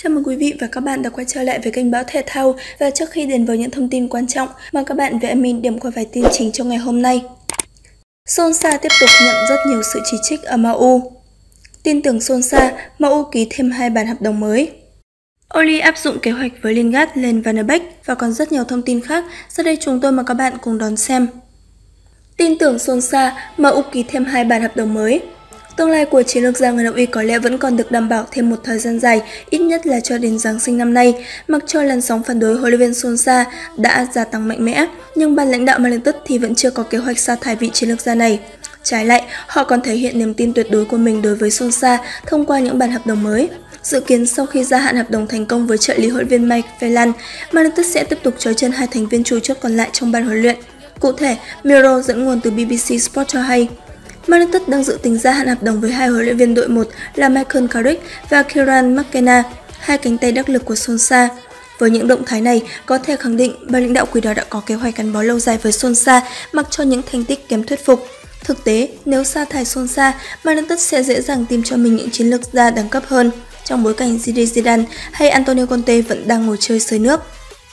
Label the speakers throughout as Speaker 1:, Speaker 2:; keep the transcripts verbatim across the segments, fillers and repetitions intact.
Speaker 1: Chào mừng quý vị và các bạn đã quay trở lại với kênh Báo Thể Thao. Và trước khi đến với những thông tin quan trọng, mời các bạn và admin điểm qua vài tin chính trong ngày hôm nay. Solskjaer tiếp tục nhận rất nhiều sự chỉ trích ở em u. Tin tưởng Solskjaer, em u ký thêm hai bản hợp đồng mới. Oli áp dụng kế hoạch với Lingard lên Van de Beek và còn rất nhiều thông tin khác. Sau đây chúng tôi mời các bạn cùng đón xem. Tin tưởng Solskjaer, em u ký thêm hai bản hợp đồng mới. Tương lai của chiến lược gia người Na Uy có lẽ vẫn còn được đảm bảo thêm một thời gian dài, ít nhất là cho đến Giáng sinh năm nay. Mặc cho làn sóng phản đối huấn luyện viên Solskjaer đã gia tăng mạnh mẽ, nhưng ban lãnh đạo Man United thì vẫn chưa có kế hoạch sa thải vị chiến lược gia này. Trái lại, họ còn thể hiện niềm tin tuyệt đối của mình đối với Solskjaer thông qua những bản hợp đồng mới. Dự kiến sau khi gia hạn hợp đồng thành công với trợ lý huấn luyện viên Mike Phelan, Man United sẽ tiếp tục trói chân hai thành viên chủ chốt còn lại trong ban huấn luyện. Cụ thể, Mirror dẫn nguồn từ B B C Sport cho hay, Man United đang dự tính gia hạn hợp đồng với hai huấn luyện viên đội một là Michael Carrick và Kieran McKenna, hai cánh tay đắc lực của Solskjaer. Với những động thái này, có thể khẳng định ban lãnh đạo Quỷ Đỏ đã có kế hoạch gắn bó lâu dài với Solskjaer mặc cho những thành tích kém thuyết phục. Thực tế, nếu sa thải Solskjaer, Man United sẽ dễ dàng tìm cho mình những chiến lược gia đẳng cấp hơn, trong bối cảnh Zinedine Zidane hay Antonio Conte vẫn đang ngồi chơi sới nước.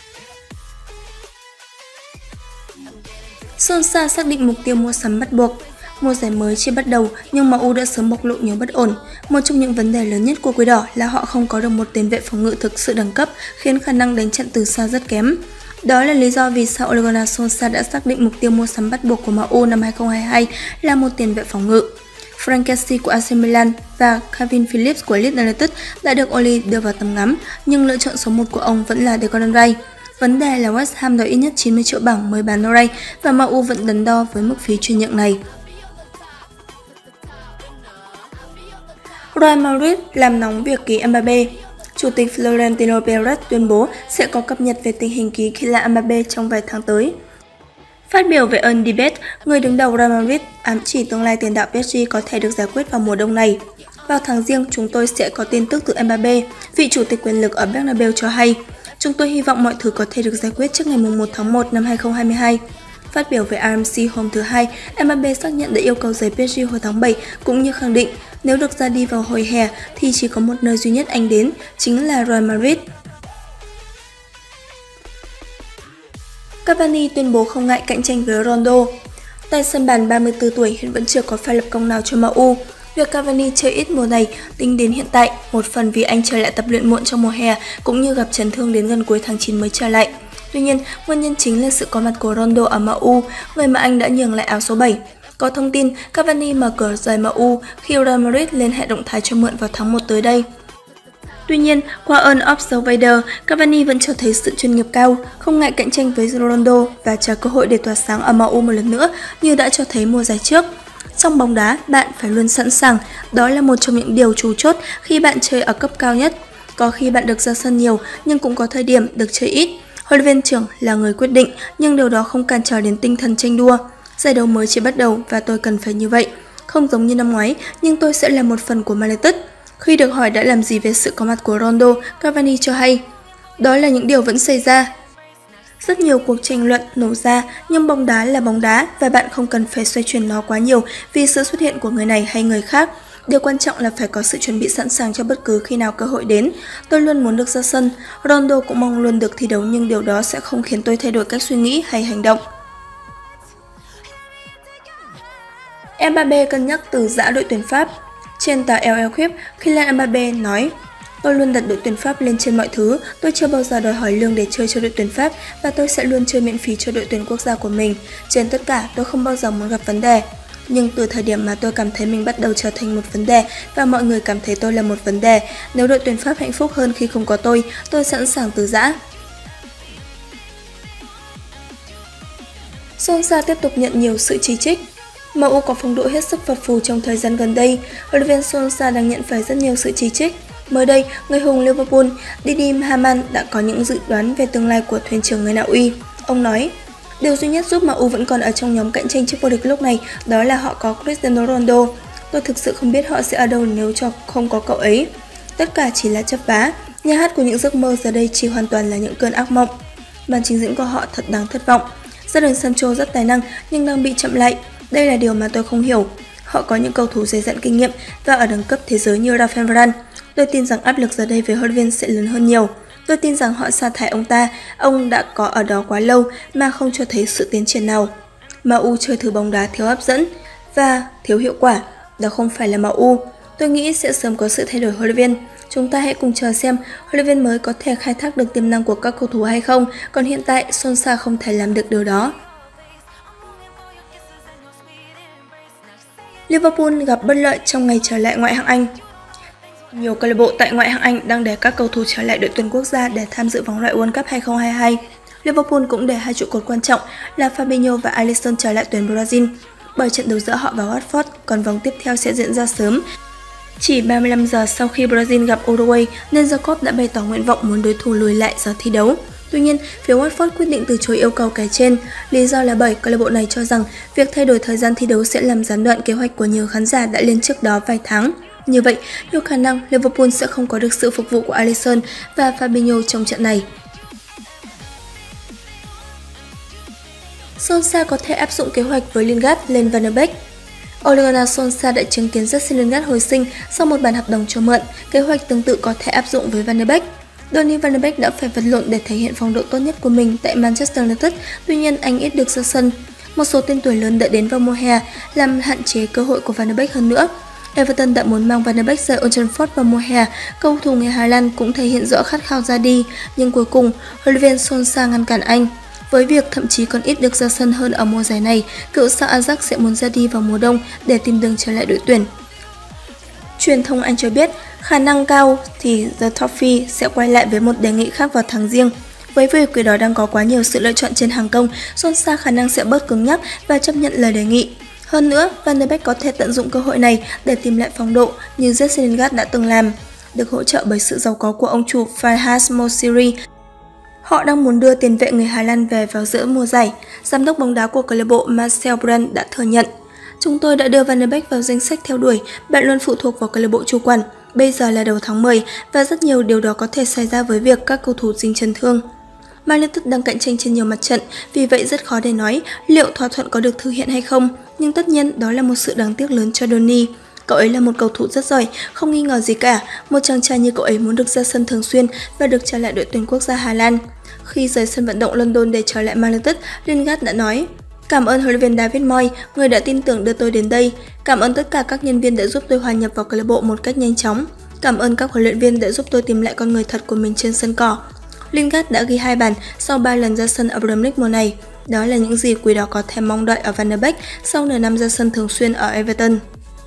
Speaker 1: Solskjaer xác định mục tiêu mua sắm bắt buộc. Mùa giải mới chưa bắt đầu nhưng em u đã sớm bộc lộ nhiều bất ổn. Một trong những vấn đề lớn nhất của Quỷ Đỏ là họ không có được một tiền vệ phòng ngự thực sự đẳng cấp, khiến khả năng đánh trận từ xa rất kém. Đó là lý do vì sao Ole Gunnar Solskjaer đã xác định mục tiêu mua sắm bắt buộc của em u năm hai không hai hai là một tiền vệ phòng ngự. Frank Kessie của a xê Milan và Calvin Phillips của Leeds United đã được Ole đưa vào tầm ngắm, nhưng lựa chọn số một của ông vẫn là Declan Rice. Vấn đề là West Ham đòi ít nhất chín mươi triệu bảng mới bán Rice và em u vẫn đắn đo với mức phí chuyển nhượng này. Real Madrid làm nóng việc ký Mbappé. Chủ tịch Florentino Perez tuyên bố sẽ có cập nhật về tình hình ký Kylian Mbappé trong vài tháng tới. Phát biểu về Earn Debate, người đứng đầu Real Madrid ám chỉ tương lai tiền đạo pê ét giê có thể được giải quyết vào mùa đông này. Vào tháng Giêng, chúng tôi sẽ có tin tức từ Mbappé, vị chủ tịch quyền lực ở Bernabeu cho hay. Chúng tôi hy vọng mọi thứ có thể được giải quyết trước ngày mùng một tháng một năm hai không hai hai. Phát biểu về rờ em xê hôm thứ Hai, Mbappé xác nhận đã yêu cầu giấy pê ét giê hồi tháng bảy, cũng như khẳng định nếu được ra đi vào hồi hè thì chỉ có một nơi duy nhất anh đến, chính là Real Madrid. Cavani tuyên bố không ngại cạnh tranh với Ronaldo. Tay sân bàn ba mươi tư tuổi hiện vẫn chưa có pha lập công nào cho em u. Việc Cavani chơi ít mùa này tính đến hiện tại, một phần vì anh trở lại tập luyện muộn trong mùa hè, cũng như gặp chấn thương đến gần cuối tháng chín mới trở lại. Tuy nhiên, nguyên nhân chính là sự có mặt của Ronaldo ở em u, người mà anh đã nhường lại áo số bảy. Có thông tin, Cavani mở cửa rời em u khi Real Madrid liên hệ động thái cho mượn vào tháng một tới đây. Tuy nhiên, qua Earn Observator, Cavani vẫn cho thấy sự chuyên nghiệp cao, không ngại cạnh tranh với Ronaldo và chờ cơ hội để tỏa sáng ở em u một lần nữa như đã cho thấy mùa giải trước. Trong bóng đá, bạn phải luôn sẵn sàng, đó là một trong những điều chủ chốt khi bạn chơi ở cấp cao nhất. Có khi bạn được ra sân nhiều, nhưng cũng có thời điểm được chơi ít. Huấn luyện viên trưởng là người quyết định, nhưng điều đó không cản trở đến tinh thần tranh đua. Giải đấu mới chỉ bắt đầu và tôi cần phải như vậy. Không giống như năm ngoái, nhưng tôi sẽ là một phần của Man United. Khi được hỏi đã làm gì về sự có mặt của Ronaldo, Cavani cho hay, đó là những điều vẫn xảy ra. Rất nhiều cuộc tranh luận nổ ra, nhưng bóng đá là bóng đá và bạn không cần phải xoay chuyển nó quá nhiều vì sự xuất hiện của người này hay người khác. Điều quan trọng là phải có sự chuẩn bị sẵn sàng cho bất cứ khi nào cơ hội đến. Tôi luôn muốn được ra sân. Ronaldo cũng mong luôn được thi đấu, nhưng điều đó sẽ không khiến tôi thay đổi cách suy nghĩ hay hành động. Mbappé cân nhắc từ giã đội tuyển Pháp. Trên tờ El Equipe, Kylian Mbappé nói, tôi luôn đặt đội tuyển Pháp lên trên mọi thứ, tôi chưa bao giờ đòi hỏi lương để chơi cho đội tuyển Pháp và tôi sẽ luôn chơi miễn phí cho đội tuyển quốc gia của mình. Trên tất cả, tôi không bao giờ muốn gặp vấn đề. Nhưng từ thời điểm mà tôi cảm thấy mình bắt đầu trở thành một vấn đề và mọi người cảm thấy tôi là một vấn đề, nếu đội tuyển Pháp hạnh phúc hơn khi không có tôi, tôi sẵn sàng từ giã. Solskjaer tiếp tục nhận nhiều sự chỉ trích. em u có phong độ hết sức phập phù trong thời gian gần đây, huấn luyện viên Solskjaer đang nhận phải rất nhiều sự chỉ trích. Mới đây, người hùng Liverpool Didi Hamann đã có những dự đoán về tương lai của thuyền trưởng người Na Uy. Ông nói, điều duy nhất giúp em u vẫn còn ở trong nhóm cạnh tranh chức vô địch lúc này đó là họ có Cristiano Ronaldo. Tôi thực sự không biết họ sẽ ở đâu nếu cho không có cậu ấy. Tất cả chỉ là chấp vá, nhà hát của những giấc mơ giờ đây chỉ hoàn toàn là những cơn ác mộng. Màn trình diễn của họ thật đáng thất vọng. Gia đình Sancho rất tài năng nhưng đang bị chậm lại. Đây là điều mà tôi không hiểu. Họ có những cầu thủ dày dặn kinh nghiệm và ở đẳng cấp thế giới như Rafael Varane. Tôi tin rằng áp lực giờ đây với huấn luyện viên sẽ lớn hơn nhiều. Tôi tin rằng họ sa thải ông ta, ông đã có ở đó quá lâu mà không cho thấy sự tiến triển nào. em u chơi thử bóng đá thiếu hấp dẫn và thiếu hiệu quả, đó không phải là em u. Tôi nghĩ sẽ sớm có sự thay đổi huấn luyện viên. Chúng ta hãy cùng chờ xem huấn luyện viên mới có thể khai thác được tiềm năng của các cầu thủ hay không, còn hiện tại Solskjaer không thể làm được điều đó. Liverpool gặp bất lợi trong ngày trở lại ngoại hạng Anh. Nhiều câu lạc bộ tại ngoại hạng Anh đang để các cầu thủ trở lại đội tuyển quốc gia để tham dự vòng loại World Cup hai không hai hai. Liverpool cũng để hai trụ cột quan trọng là Fabinho và Alisson trở lại tuyển Brazil, bởi trận đấu giữa họ và Watford, còn vòng tiếp theo sẽ diễn ra sớm. Chỉ ba mươi lăm giờ sau khi Brazil gặp Uruguay nên Jacob đã bày tỏ nguyện vọng muốn đối thủ lùi lại giờ thi đấu. Tuy nhiên, phía Watford quyết định từ chối yêu cầu kể trên. Lý do là bởi câu lạc bộ này cho rằng việc thay đổi thời gian thi đấu sẽ làm gián đoạn kế hoạch của nhiều khán giả đã lên trước đó vài tháng. Như vậy, nhiều khả năng Liverpool sẽ không có được sự phục vụ của Alisson và Fabinho trong trận này. Solskjaer có thể áp dụng kế hoạch với Lingard lên Van der Beek. Ole Gunnar Solskjaer đã chứng kiến Jesse Lingard hồi sinh sau một bản hợp đồng cho mượn. Kế hoạch tương tự có thể áp dụng với Van der Beek. Donny Van der Beek đã phải vật lộn để thể hiện phong độ tốt nhất của mình tại Manchester United, tuy nhiên anh ít được ra sân. Một số tên tuổi lớn đã đến vào mùa hè làm hạn chế cơ hội của Van der Beek hơn nữa. Everton đã muốn mang Van der Beek rời Old Trafford vào mùa hè, cầu thủ người Hà Lan cũng thể hiện rõ khát khao ra đi, nhưng cuối cùng huấn luyện viên Solskjaer ngăn cản anh. Với việc thậm chí còn ít được ra sân hơn ở mùa giải này, cựu sao Ajax sẽ muốn ra đi vào mùa đông để tìm đường trở lại đội tuyển. Truyền thông Anh cho biết, khả năng cao thì The Toffee sẽ quay lại với một đề nghị khác vào tháng Giêng. Với việc quỷ đỏ đang có quá nhiều sự lựa chọn trên hàng công, Solskjaer khả năng sẽ bớt cứng nhắc và chấp nhận lời đề nghị. Hơn nữa, Van der Beek có thể tận dụng cơ hội này để tìm lại phong độ như Jesse Lingard đã từng làm. Được hỗ trợ bởi sự giàu có của ông chủ Farhad Moshiri, họ đang muốn đưa tiền vệ người Hà Lan về vào giữa mùa giải. Giám đốc bóng đá của câu lạc bộ Marcel Brand đã thừa nhận: "Chúng tôi đã đưa Van der Beek vào danh sách theo đuổi, bạn luôn phụ thuộc vào câu lạc bộ chủ quản. Bây giờ là đầu tháng mười và rất nhiều điều đó có thể xảy ra với việc các cầu thủ dính chấn thương." Man United đang cạnh tranh trên nhiều mặt trận, vì vậy rất khó để nói liệu thỏa thuận có được thực hiện hay không, nhưng tất nhiên đó là một sự đáng tiếc lớn cho Donny. Cậu ấy là một cầu thủ rất giỏi, không nghi ngờ gì cả. Một chàng trai như cậu ấy muốn được ra sân thường xuyên và được trở lại đội tuyển quốc gia Hà Lan. Khi rời sân vận động London để trở lại Man United, Lingard đã nói: "Cảm ơn huấn luyện viên David Moyes, người đã tin tưởng đưa tôi đến đây. Cảm ơn tất cả các nhân viên đã giúp tôi hòa nhập vào câu lạc bộ một cách nhanh chóng. Cảm ơn các huấn luyện viên đã giúp tôi tìm lại con người thật của mình trên sân cỏ." Lingard đã ghi hai bàn sau ba lần ra sân ở Premier League mùa này. Đó là những gì Quỷ Đỏ có thể mong đợi ở Van der Beek sau nửa năm ra sân thường xuyên ở Everton.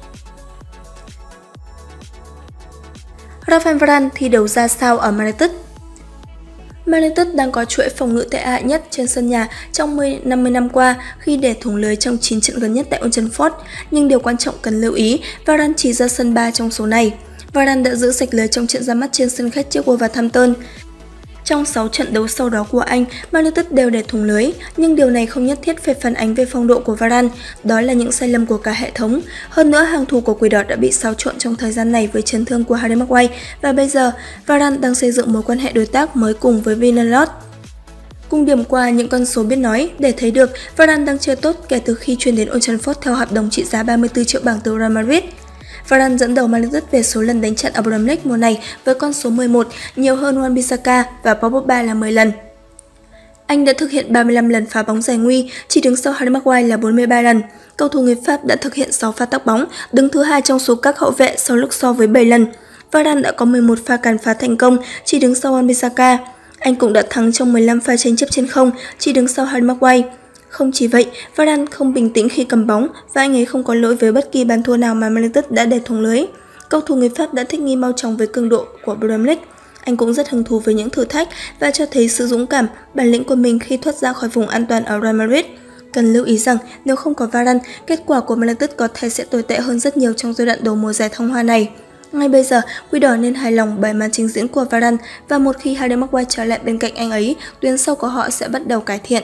Speaker 1: Rafael Varane thi đấu ra sao ở Man United? Man United đang có chuỗi phòng ngự tệ hại nhất trên sân nhà trong năm mươi năm qua khi để thủng lưới trong chín trận gần nhất tại Old Trafford, nhưng điều quan trọng cần lưu ý, Varane chỉ ra sân ba trong số này. Varane đã giữ sạch lưới trong trận ra mắt trên sân khách trước Wolverhampton. Trong sáu trận đấu sau đó của anh, Man United đều để thủng lưới, nhưng điều này không nhất thiết phải phản ánh về phong độ của Varane, đó là những sai lầm của cả hệ thống. Hơn nữa, hàng thủ của Quỷ Đỏ đã bị xáo trộn trong thời gian này với chấn thương của Harry Maguire, và bây giờ Varane đang xây dựng mối quan hệ đối tác mới cùng với Vinalot. Cùng điểm qua những con số biết nói để thấy được Varane đang chơi tốt kể từ khi chuyển đến Old Trafford theo hợp đồng trị giá ba mươi tư triệu bảng từ Real Madrid. Varane dẫn đầu Man United về số lần đánh trận ở Premier League mùa này với con số mười một, nhiều hơn Wan-Bissaka và Paul Pogba là mười lần. Anh đã thực hiện ba mươi lăm lần phá bóng giải nguy, chỉ đứng sau Harry Maguire là bốn mươi ba lần. Cầu thủ người Pháp đã thực hiện sáu pha tắc bóng, đứng thứ hai trong số các hậu vệ sau lúc so với bảy lần. Varane đã có mười một pha cản phá thành công, chỉ đứng sau Wan-Bissaka. Anh cũng đã thắng trong mười lăm pha tranh chấp trên không, chỉ đứng sau Harry Maguire. Không chỉ vậy, Varane không bình tĩnh khi cầm bóng và anh ấy không có lỗi với bất kỳ bàn thua nào mà Man United đã để thủng lưới. Cầu thủ người Pháp đã thích nghi mau chóng với cường độ của Premier League. Anh cũng rất hứng thú với những thử thách và cho thấy sự dũng cảm, bản lĩnh của mình khi thoát ra khỏi vùng an toàn ở Real Madrid. Cần lưu ý rằng nếu không có Varane, kết quả của Man United có thể sẽ tồi tệ hơn rất nhiều trong giai đoạn đầu mùa giải thăng hoa này. Ngay bây giờ, Quỷ Đỏ nên hài lòng bởi màn trình diễn của Varane và một khi Harry Maguire trở lại bên cạnh anh ấy, tuyến sau của họ sẽ bắt đầu cải thiện.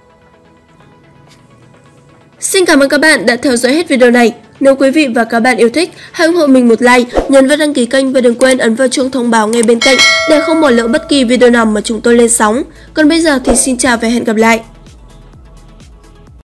Speaker 1: Xin cảm ơn các bạn đã theo dõi hết video này. Nếu quý vị và các bạn yêu thích, hãy ủng hộ mình một like, nhấn vào đăng ký kênh và đừng quên ấn vào chuông thông báo ngay bên cạnh để không bỏ lỡ bất kỳ video nào mà chúng tôi lên sóng. Còn bây giờ thì xin chào và hẹn gặp lại.